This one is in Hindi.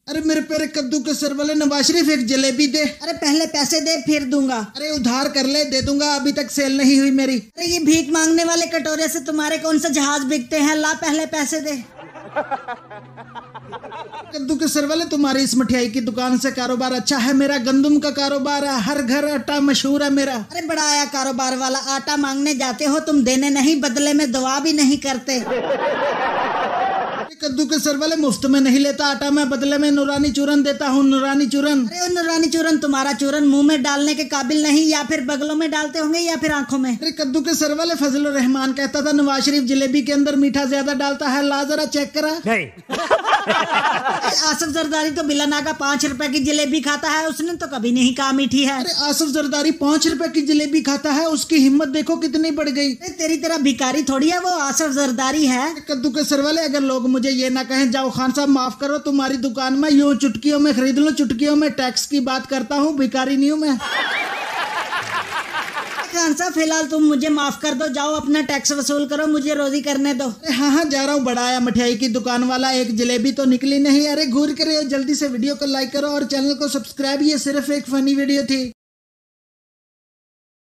अरे मेरे प्यारे कद्दू के सर वाले नवाज शरीफ एक जलेबी दे। अरे पहले पैसे दे फिर दूंगा। अरे उधार कर ले, दे दूंगा, अभी तक सेल नहीं हुई मेरी। अरे ये भीख मांगने वाले कटोरे से तुम्हारे कौन सा जहाज बिकते हैं, ला पहले पैसे दे। कद्दू के सर वाले तुम्हारी इस मिठाई की दुकान से कारोबार अच्छा है, मेरा गंदम का कारोबार है, हर घर आटा मशहूर है मेरा। अरे बड़ा आया कारोबार वाला, आटा मांगने जाते हो तुम, देने नहीं बदले में दुआ भी नहीं करते। कद्दू के सर वाले मुफ्त में नहीं लेता आटा, मैं बदले में नूरानी चूरन देता हूँ, नूरानी चूरन। अरे नूरानी चूरन, तुम्हारा चूरन मुंह में डालने के काबिल नहीं, या फिर बगलों में डालते होंगे या फिर आंखों में। अरे कद्दू के सर वाले फजल रहमान कहता था नवाज शरीफ जलेबी के अंदर मीठा ज्यादा डालता है, ला जरा चेक करा। आसिफ जरदारी तो बिलाना का 5 रुपए की जलेबी खाता है, उसने तो कभी नहीं कहा मीठी है। अरे आसिफ जरदारी 5 रुपए की जलेबी खाता है, उसकी हिम्मत देखो कितनी बढ़ गई। तेरी तरह भिखारी थोड़ी है वो, आसिफ जरदारी है। कद्दू के सर वाले अगर लोग मुझे ये ना कहें जाओ खान साहब माफ करो, तुम्हारी दुकान में यूं चुटकियों में खरीद लो, चुटकियों में टैक्स की बात करता हूँ, भिखारी नहीं हूँ मैं। खान साहब फिलहाल तुम मुझे माफ कर दो, जाओ अपना टैक्स वसूल करो, मुझे रोजी करने दो। हाँ हाँ जा रहा हूँ, बड़ा आया मिठाई की दुकान वाला, एक जलेबी तो निकली नहीं। अरे घूर करे, जल्दी से वीडियो को लाइक करो और चैनल को सब्सक्राइब, ये सिर्फ एक फनी वीडियो थी।